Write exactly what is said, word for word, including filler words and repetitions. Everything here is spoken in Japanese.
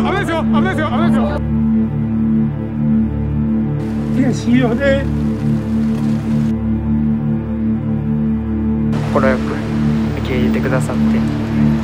危ないですよ危ないですよ危ないですよ。悔しいよね。 快く受け入れてくださって